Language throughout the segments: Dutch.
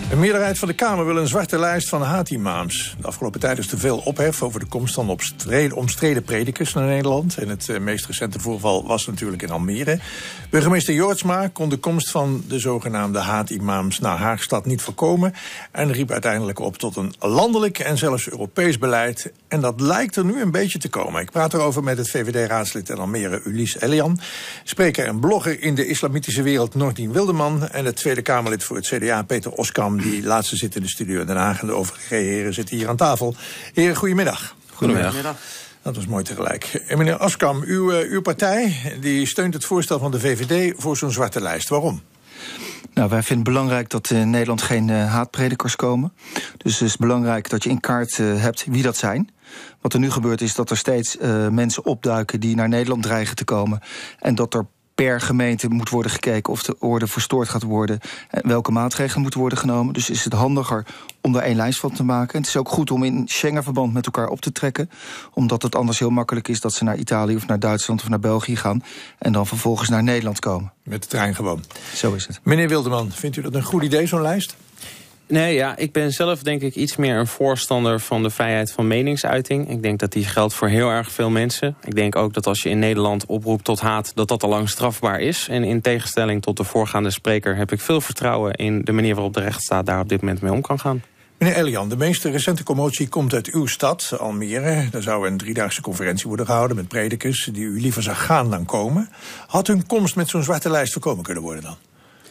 Een meerderheid van de Kamer wil een zwarte lijst van haatimams. De afgelopen tijd is er veel ophef over de komst van omstreden predikers naar Nederland. En het meest recente voorval was natuurlijk in Almere. Burgemeester Jortsma kon de komst van de zogenaamde haatimams naar Haagstad niet voorkomen. En riep uiteindelijk op tot een landelijk en zelfs Europees beleid. En dat lijkt er nu een beetje te komen. Ik praat erover met het VVD-raadslid in Almere, Ulysse Elian. Spreker en blogger in de islamitische wereld, Nordien Wilderman. En het Tweede Kamerlid voor het CDA, Peter Oskam. Die laatste zit in de studio in Den Haag en de overige heren zitten hier aan tafel. Heren, goedemiddag. Goedemiddag. Dat was mooi tegelijk. Meneer Oskam, uw partij die steunt het voorstel van de VVD voor zo'n zwarte lijst. Waarom? Nou, wij vinden het belangrijk dat in Nederland geen haatpredikers komen. Dus het is belangrijk dat je in kaart hebt wie dat zijn. Wat er nu gebeurt is dat er steeds mensen opduiken die naar Nederland dreigen te komen. En dat er per gemeente moet worden gekeken of de orde verstoord gaat worden en welke maatregelen moeten worden genomen. Dus is het handiger om daar één lijst van te maken. En het is ook goed om in Schengen-verband met elkaar op te trekken, omdat het anders heel makkelijk is dat ze naar Italië of naar Duitsland of naar België gaan en dan vervolgens naar Nederland komen. Met de trein gewoon. Zo is het. Meneer Wilderman, vindt u dat een goed idee, zo'n lijst? Nee, ja, ik ben zelf denk ik iets meer een voorstander van de vrijheid van meningsuiting. Ik denk dat die geldt voor heel erg veel mensen. Ik denk ook dat als je in Nederland oproept tot haat, dat al lang strafbaar is. En in tegenstelling tot de voorgaande spreker heb ik veel vertrouwen in de manier waarop de rechtsstaat daar op dit moment mee om kan gaan. Meneer Elian, de meest recente commotie komt uit uw stad, Almere. Er zou een 3-daagse conferentie worden gehouden met predikers die u liever zag gaan dan komen. Had hun komst met zo'n zwarte lijst voorkomen kunnen worden dan?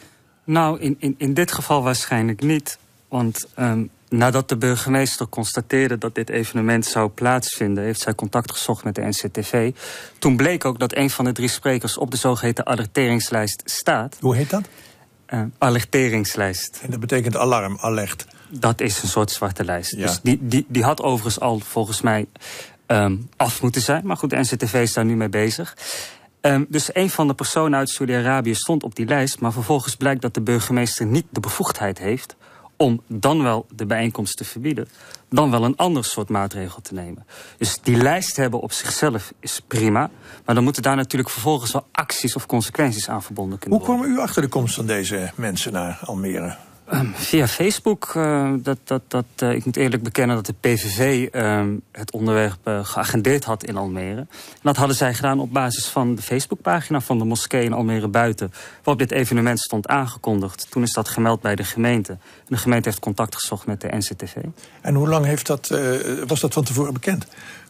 Nou, in dit geval waarschijnlijk niet. Want nadat de burgemeester constateerde dat dit evenement zou plaatsvinden, heeft zij contact gezocht met de NCTV. Toen bleek ook dat een van de 3 sprekers op de zogeheten alerteringslijst staat. Hoe heet dat? Alerteringslijst. En dat betekent alarm, alert. Dat is een soort zwarte lijst. Ja. Dus die had overigens al volgens mij af moeten zijn. Maar goed, de NCTV is daar nu mee bezig. Dus een van de personen uit Saudi-Arabië stond op die lijst, maar vervolgens blijkt dat de burgemeester niet de bevoegdheid heeft om dan wel de bijeenkomst te verbieden, dan wel een ander soort maatregel te nemen. Dus die lijst hebben op zichzelf is prima, maar dan moeten daar natuurlijk vervolgens wel acties of consequenties aan verbonden kunnen worden. Hoe kwam u achter de komst van deze mensen naar Almere? Via Facebook. Ik moet eerlijk bekennen dat de PVV het onderwerp geagendeerd had in Almere. En dat hadden zij gedaan op basis van de Facebookpagina van de moskee in Almere Buiten, waarop dit evenement stond aangekondigd. Toen is dat gemeld bij de gemeente. En de gemeente heeft contact gezocht met de NCTV. En hoe lang was dat van tevoren bekend?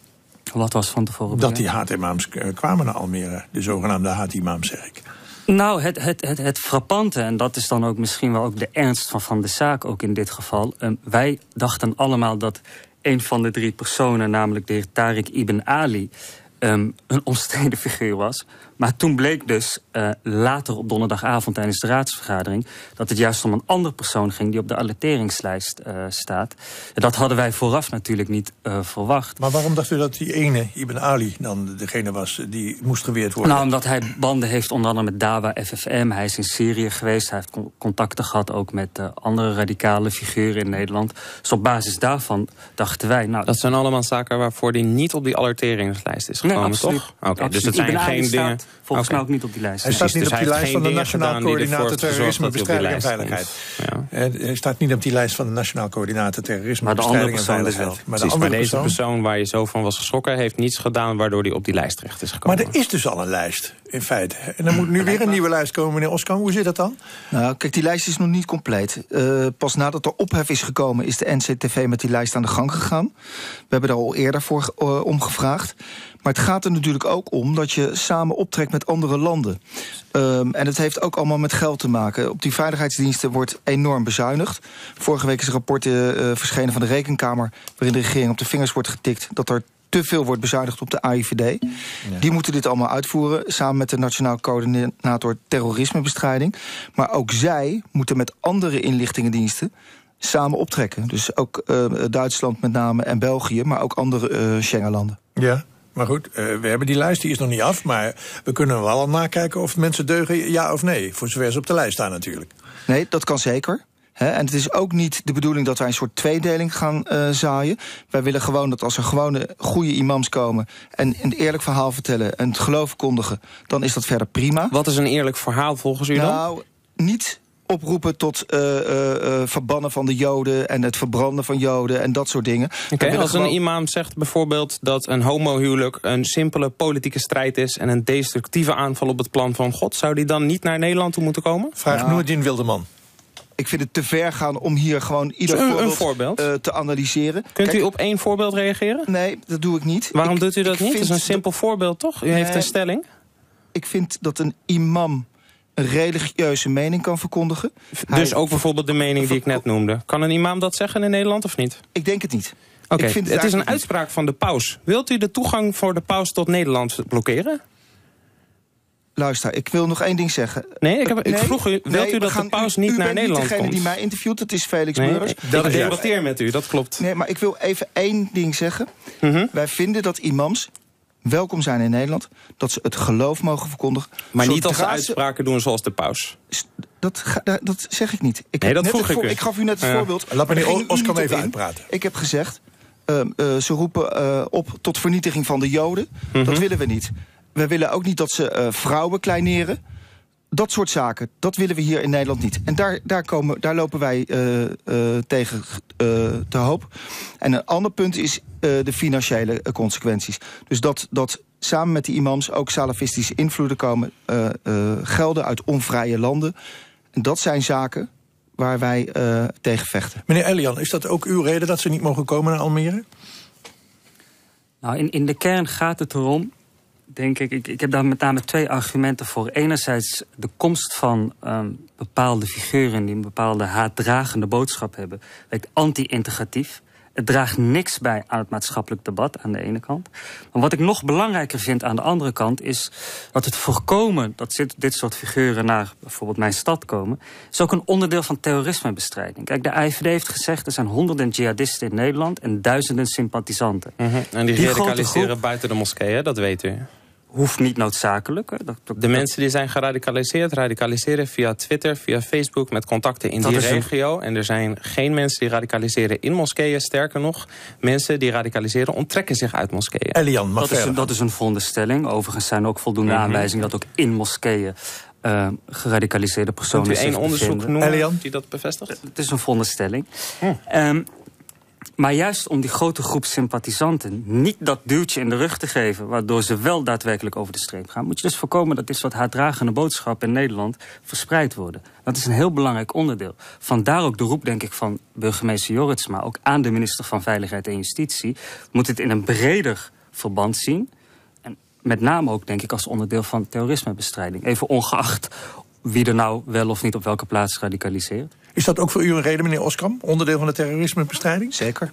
Wat was van tevoren bekend? Dat die haatimams kwamen naar Almere. De zogenaamde haatimams, zeg ik. Nou, het frappante, en dat is dan ook misschien wel ook de ernst van de zaak ook in dit geval. Wij dachten allemaal dat een van de 3 personen, namelijk de heer Tariq Ibn Ali, een omstreden figuur was. Maar toen bleek dus later op donderdagavond tijdens de raadsvergadering dat het juist om een andere persoon ging die op de alerteringslijst staat. Dat hadden wij vooraf natuurlijk niet verwacht. Maar waarom dacht u dat die ene Ibn Ali dan degene was die moest geweerd worden? Nou, omdat hij banden heeft onder andere met Dawa FFM. Hij is in Syrië geweest. Hij heeft contacten gehad ook met andere radicale figuren in Nederland. Dus op basis daarvan dachten wij, nou, dat zijn allemaal zaken waarvoor die niet op die alerteringslijst is gekomen, toch? Oké, dus het zijn geen dingen. Volgens mij ook niet op die lijst. Hij staat niet dus op die lijst van de dingen Nationaal gedaan die Coördinator ervoor Terrorisme, gezorgd dat hij op die Bestrijding en lijst Veiligheid. is. Ja. Hij staat niet op die lijst van de Nationaal Coördinator Terrorisme, Maar de Bestrijding en andere persoon Veiligheid. dus Precies, maar deze persoon waar je zo van was geschrokken heeft niets gedaan waardoor hij op die lijst terecht is gekomen. Maar er is dus al een lijst, in feite. En dan moet nu weer een nieuwe lijst komen, meneer Oskam. Hoe zit dat dan? Nou, kijk, die lijst is nog niet compleet. Pas nadat er ophef is gekomen, is de NCTV met die lijst aan de gang gegaan. We hebben daar al eerder voor om gevraagd. Maar het gaat er natuurlijk ook om dat je samen optrekt met andere landen. En het heeft ook allemaal met geld te maken. Op die veiligheidsdiensten wordt enorm bezuinigd. Vorige week is een rapport verschenen van de Rekenkamer, waarin de regering op de vingers wordt getikt dat er te veel wordt bezuinigd op de AIVD. Ja. Die moeten dit allemaal uitvoeren, samen met de Nationaal Coördinator Terrorismebestrijding. Maar ook zij moeten met andere inlichtingendiensten samen optrekken. Dus ook Duitsland met name en België, maar ook andere Schengenlanden. Ja. Maar goed, we hebben die lijst, die is nog niet af. Maar we kunnen wel al nakijken of mensen deugen, ja of nee. Voor zover ze op de lijst staan natuurlijk. Nee, dat kan zeker. En het is ook niet de bedoeling dat wij een soort tweedeling gaan zaaien. Wij willen gewoon dat als er gewone goede imams komen en een eerlijk verhaal vertellen en het geloof kondigen, dan is dat verder prima. Wat is een eerlijk verhaal volgens u dan? Nou, niet oproepen tot verbannen van de Joden en het verbranden van Joden en dat soort dingen. Okay, als een imam zegt bijvoorbeeld dat een homohuwelijk een simpele politieke strijd is en een destructieve aanval op het plan van God, zou die dan niet naar Nederland toe moeten komen? Vraag Noerdin Wilderman. Ik vind het te ver gaan om hier gewoon ieder voorbeeld te analyseren. Kunt u op één voorbeeld reageren? Nee, dat doe ik niet. Waarom doet u dat niet? Het is een simpel voorbeeld, toch? U heeft een stelling. Ik vind dat een imam een religieuze mening kan verkondigen. Dus ook bijvoorbeeld de mening die ik net noemde. Kan een imam dat zeggen in Nederland of niet? Ik denk het niet. Oké, het is een uitspraak van de paus. Wilt u de toegang voor de paus tot Nederland blokkeren? Luister, ik wil nog één ding zeggen. Nee, ik vroeg u, wilt u dat de paus niet naar Nederland komt? U bent niet degene die mij interviewt, het is Felix Meurders. Ik debatteer met u, dat klopt. Nee, maar ik wil even één ding zeggen. Wij vinden dat imams welkom zijn in Nederland, dat ze het geloof mogen verkondigen. Maar niet als ze uitspraken doen zoals de paus. Dat zeg ik niet. Dat vroeg ik u. Ik gaf u net het voorbeeld. Laat meneer Oskam even uitpraten. Ik heb gezegd, ze roepen op tot vernietiging van de Joden. Dat willen we niet. We willen ook niet dat ze vrouwen kleineren. Dat soort zaken, dat willen we hier in Nederland niet. En daar lopen wij tegen te hoop. En een ander punt is de financiële consequenties. Dus dat samen met die imams ook salafistische invloeden komen, gelden uit onvrije landen. En dat zijn zaken waar wij tegen vechten. Meneer Elian, is dat ook uw reden dat ze niet mogen komen naar Almere? Nou, in de kern gaat het erom, denk ik heb daar met name twee argumenten voor. Enerzijds de komst van bepaalde figuren die een bepaalde haatdragende boodschap hebben, werkt anti-integratief. Het draagt niks bij aan het maatschappelijk debat aan de ene kant. Maar wat ik nog belangrijker vind aan de andere kant is dat het voorkomen dat dit soort figuren naar bijvoorbeeld mijn stad komen, is ook een onderdeel van terrorismebestrijding. Kijk, de AIVD heeft gezegd er zijn honderden jihadisten in Nederland en duizenden sympathisanten. En die radicaliseren buiten de moskeeën, dat weet u. Hoeft niet noodzakelijk. De mensen die zijn geradicaliseerd, radicaliseren via Twitter, via Facebook, met contacten in die regio. En er zijn geen mensen die radicaliseren in moskeeën. Sterker nog, mensen die radicaliseren onttrekken zich uit moskeeën. Elian, dat is een veronderstelling. Overigens zijn er ook voldoende aanwijzingen dat ook in moskeeën geradicaliseerde personen zich bevinden. Kunt u één onderzoek noemen, Elian, die dat bevestigt? Het is een veronderstelling. Maar juist om die grote groep sympathisanten niet dat duwtje in de rug te geven, waardoor ze wel daadwerkelijk over de streep gaan, moet je dus voorkomen dat dit soort haatdragende boodschappen in Nederland verspreid worden. Dat is een heel belangrijk onderdeel. Vandaar ook de roep, denk ik, van burgemeester Jorritsma, ook aan de minister van Veiligheid en Justitie, moet het in een breder verband zien. En met name ook, denk ik, als onderdeel van terrorismebestrijding. Even ongeacht wie er nou wel of niet op welke plaats radicaliseert. Is dat ook voor u een reden, meneer Oskam? Onderdeel van de terrorismebestrijding? Zeker.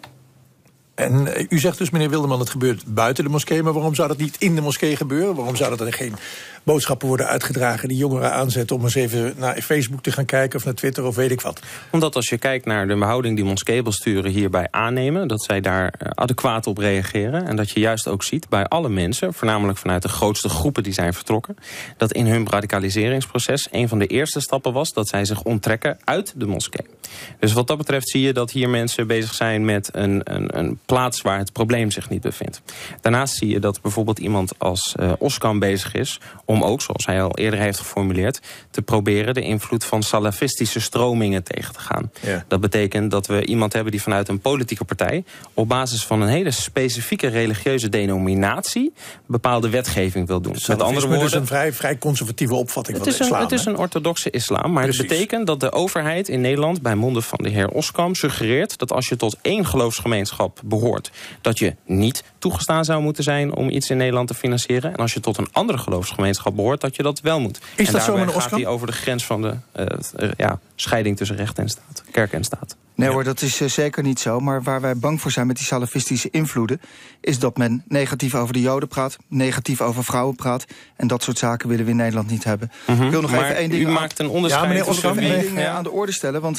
En u zegt dus, meneer Wilderman, het gebeurt buiten de moskee. Maar waarom zou dat niet in de moskee gebeuren? Waarom zouden er geen boodschappen worden uitgedragen die jongeren aanzetten om eens even naar Facebook te gaan kijken of naar Twitter of weet ik wat? Omdat als je kijkt naar de behouding die moskeebesturen hierbij aannemen, dat zij daar adequaat op reageren. En dat je juist ook ziet bij alle mensen, voornamelijk vanuit de grootste groepen die zijn vertrokken, dat in hun radicaliseringsproces een van de eerste stappen was dat zij zich onttrekken uit de moskee. Dus wat dat betreft zie je dat hier mensen bezig zijn met een plaats waar het probleem zich niet bevindt. Daarnaast zie je dat bijvoorbeeld iemand als Oskam bezig is om ook, zoals hij al eerder heeft geformuleerd, te proberen de invloed van salafistische stromingen tegen te gaan. Ja. Dat betekent dat we iemand hebben die vanuit een politieke partij op basis van een hele specifieke religieuze denominatie bepaalde wetgeving wil doen. Met andere woorden, dus een vrij conservatieve opvatting van de islam. Het is een orthodoxe islam, maar het betekent dat de overheid in Nederland bij monden van de heer Oskam suggereert dat als je tot één geloofsgemeenschap behoort, dat je niet toegestaan zou moeten zijn om iets in Nederland te financieren. En als je tot een andere geloofsgemeenschap behoort, dat je dat wel moet. Is dat zo, meneer Oskam? Gaat hij over de grens van de scheiding tussen recht en staat, kerk en staat. Nee hoor, dat is zeker niet zo. Maar waar wij bang voor zijn met die salafistische invloeden, is dat men negatief over de Joden praat, negatief over vrouwen praat. En dat soort zaken willen we in Nederland niet hebben. Ik wil nog maar even één ding. U maakt een onderscheid. Ja, meneer Oskam, één ding aan de orde stellen. Want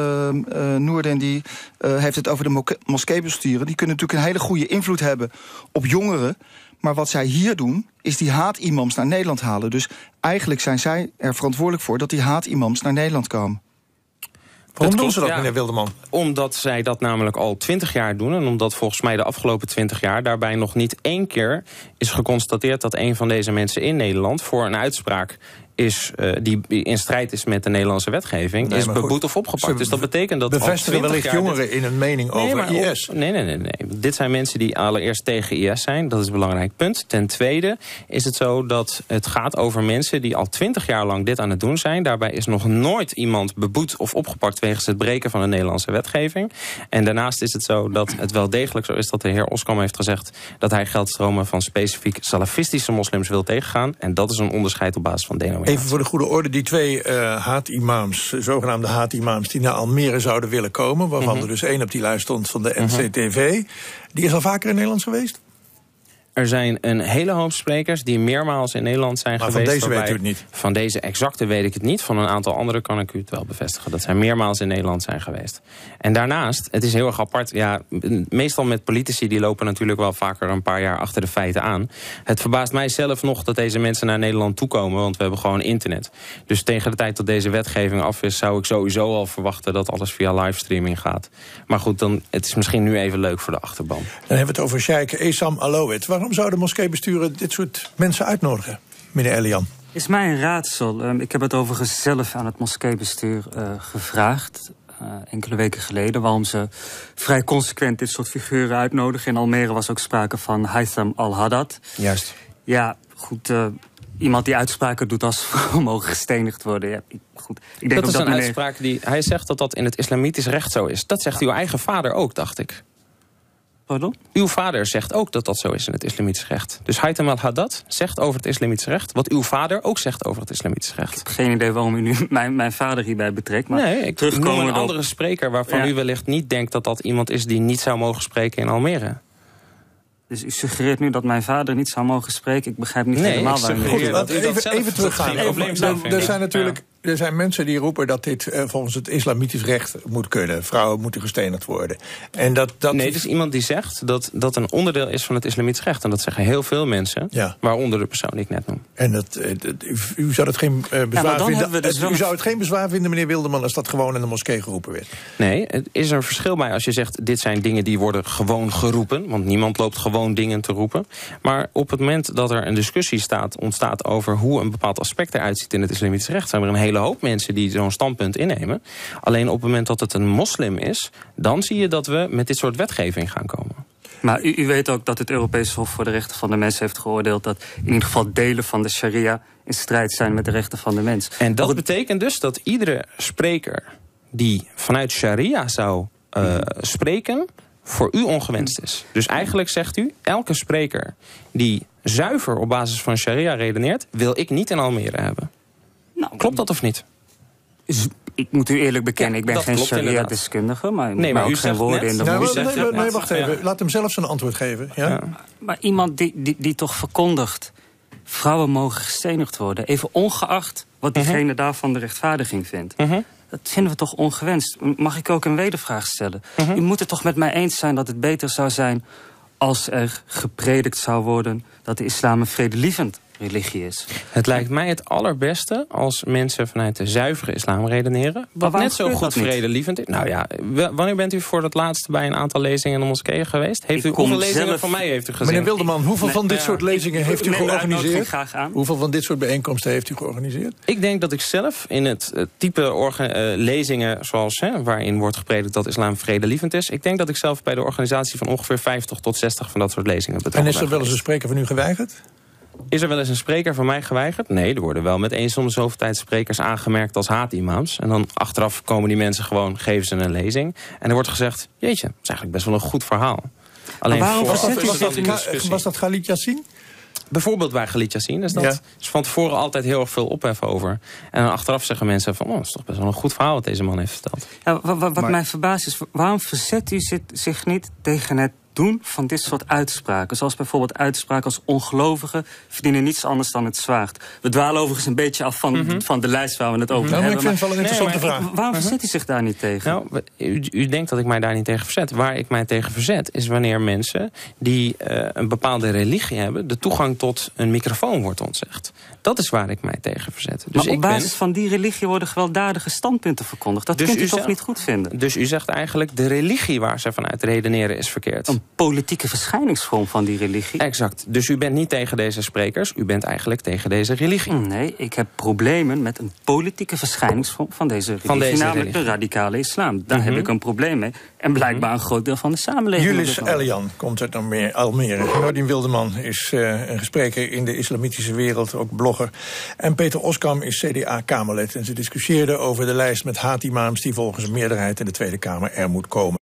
Noerdin die heeft het over de moskeebesturen. Die kunnen natuurlijk een hele goede invloed hebben op jongeren. Maar wat zij hier doen, is die haatimams naar Nederland halen. Dus eigenlijk zijn zij er verantwoordelijk voor dat die haatimams naar Nederland komen. Waarom doen ze dat, meneer Wilderman? Omdat zij dat namelijk al 20 jaar doen. En omdat volgens mij de afgelopen 20 jaar daarbij nog niet één keer is geconstateerd dat een van deze mensen in Nederland voor een uitspraak die in strijd is met de Nederlandse wetgeving, is beboet of opgepakt. Dus dat betekent dat bevestigen wellicht jongeren in een mening over IS. Nee. Dit zijn mensen die allereerst tegen IS zijn. Dat is een belangrijk punt. Ten tweede is het zo dat het gaat over mensen die al 20 jaar lang dit aan het doen zijn. Daarbij is nog nooit iemand beboet of opgepakt wegens het breken van de Nederlandse wetgeving. En daarnaast is het zo dat het wel degelijk zo is dat de heer Oskam heeft gezegd dat hij geldstromen van specifiek salafistische moslims wil tegengaan. En dat is een onderscheid op basis van denominatie. Even voor de goede orde, die 2 haatimams, zogenaamde haatimams, die naar Almere zouden willen komen, waarvan er dus 1 op die lijst stond van de NCTV, die is al vaker in Nederland geweest? Er zijn een hele hoop sprekers die meermaals in Nederland zijn geweest. Maar van deze weet u het niet? Van deze exacte weet ik het niet. Van een aantal andere kan ik u het wel bevestigen. Dat zij meermaals in Nederland zijn geweest. En daarnaast, het is heel erg apart. Ja, meestal met politici, die lopen natuurlijk wel vaker een paar jaar achter de feiten aan. Het verbaast mij zelf nog dat deze mensen naar Nederland toekomen. Want we hebben gewoon internet. Dus tegen de tijd dat deze wetgeving af is, zou ik sowieso al verwachten dat alles via livestreaming gaat. Maar goed, het is misschien nu even leuk voor de achterban. Dan hebben we het over Sheikh Essam Alowit. Waarom zouden moskeebesturen dit soort mensen uitnodigen, meneer Elian? Is mij een raadsel. Ik heb het overigens zelf aan het moskeebestuur gevraagd. Enkele weken geleden, waarom ze vrij consequent dit soort figuren uitnodigen. In Almere was ook sprake van Haitham al-Haddad. Juist. Ja, goed. Iemand die uitspraken doet als vrouwen mogen gestenigd worden. Ja, goed. Ik denk dat is een uitspraak die hij zegt dat in het islamitisch recht zo is. Dat zegt uw eigen vader ook, dacht ik. Pardon? Uw vader zegt ook dat dat zo is in het islamitisch recht. Dus Haitham al-Haddad zegt over het islamitisch recht wat uw vader ook zegt over het islamitisch recht. Ik heb geen idee waarom u nu mijn vader hierbij betrekt. Maar nee, ik noem een andere spreker waarvan u wellicht niet denkt dat dat iemand is die niet zou mogen spreken in Almere. Dus u suggereert nu dat mijn vader niet zou mogen spreken? Ik begrijp niet helemaal waarom. Even teruggaan. Er zijn mensen die roepen dat dit volgens het islamitisch recht moet kunnen. Vrouwen moeten gestenigd worden. En Nee, dus iemand die zegt dat dat een onderdeel is van het islamitisch recht. En dat zeggen heel veel mensen, waaronder de persoon die ik net noem. En u zou het geen bezwaar vinden? U zou het geen bezwaar vinden, meneer Wilderman, als dat gewoon in de moskee geroepen werd? Nee, het is een verschil bij als je zegt, dit zijn dingen die worden gewoon geroepen. Want niemand loopt gewoon dingen te roepen. Maar op het moment dat er een discussie ontstaat over hoe een bepaald aspect eruit ziet in het islamitisch recht, zijn er een hele hoop mensen die zo'n standpunt innemen. Alleen op het moment dat het een moslim is, dan zie je dat we met dit soort wetgeving gaan komen. Maar u weet ook dat het Europees Hof voor de Rechten van de Mens heeft geoordeeld dat in ieder geval delen van de sharia in strijd zijn met de rechten van de mens. En dat betekent dus dat iedere spreker die vanuit sharia zou spreken, voor u ongewenst is. Dus eigenlijk zegt u, elke spreker die zuiver op basis van sharia redeneert, wil ik niet in Almere hebben. Nou, klopt dat of niet? Ik moet u eerlijk bekennen, ik ben geen sharia-deskundige, maar ook geen woorden in de mond. Nee, wacht even. Laat hem zelf zijn antwoord geven. Ja? Maar iemand die toch verkondigt, vrouwen mogen gestenigd worden, even ongeacht wat diegene daarvan de rechtvaardiging vindt. Dat vinden we toch ongewenst. Mag ik ook een wedervraag stellen? U moet het toch met mij eens zijn dat het beter zou zijn als er gepredikt zou worden dat de islam een vredelievend religie is. Het lijkt mij het allerbeste als mensen vanuit de zuivere islam redeneren, wat net zo goed vredelievend is. Nou ja, wanneer bent u voor het laatst bij een aantal lezingen in de moskeeën geweest? Hoeveel lezingen van mij heeft u gezien? Meneer Wilderman, hoeveel van dit soort lezingen heeft u georganiseerd? Graag aan. Hoeveel van dit soort bijeenkomsten heeft u georganiseerd? Ik denk dat ik zelf in het type lezingen zoals waarin wordt gepredikt dat islam vredelievend is, ik denk dat ik zelf bij de organisatie van ongeveer 50 tot 60 van dat soort lezingen betrokken ben. En is er wel eens een spreker van u geweigerd? Is er wel eens een spreker van mij geweigerd? Nee, er worden wel met eens om de zoveel tijd sprekers aangemerkt als haatimams. En dan achteraf komen die mensen gewoon, geven ze een lezing. En er wordt gezegd, jeetje, dat is eigenlijk best wel een goed verhaal. Alleen was dat Khalid Yassin? Bijvoorbeeld bij Khalid Yassin is dat is van tevoren altijd heel erg veel ophef over. En dan achteraf zeggen mensen van, dat is toch best wel een goed verhaal wat deze man heeft verteld. Ja, wat mij verbaast is, waarom verzet u zich niet tegen het doen van dit soort uitspraken? Zoals bijvoorbeeld uitspraken als ongelovigen verdienen niets anders dan het zwaard. We dwalen overigens een beetje af van de lijst waar we het over hebben. Ik vind het wel een interessante vraag. Waarom verzet u zich daar niet tegen? Nou, u denkt dat ik mij daar niet tegen verzet. Waar ik mij tegen verzet is wanneer mensen die een bepaalde religie hebben, de toegang tot een microfoon wordt ontzegd. Dat is waar ik mij tegen verzet. Dus maar op basis van die religie worden gewelddadige standpunten verkondigd. Dat kunt u toch niet goed vinden? Dus u zegt eigenlijk, de religie waar ze vanuit redeneren is verkeerd. Een politieke verschijningsvorm van die religie. Exact. Dus u bent niet tegen deze sprekers, u bent eigenlijk tegen deze religie. Nee, ik heb problemen met een politieke verschijningsvorm van deze religie. Namelijk de radicale islam. Daar heb ik een probleem mee. En blijkbaar een groot deel van de samenleving. Julius Elian komt uit Almere. Nordien Wildeman is een gespreker in de islamitische wereld, ook blogger. En Peter Oskam is CDA-Kamerlid. En ze discussieerden over de lijst met haatimams die volgens een meerderheid in de Tweede Kamer er moet komen.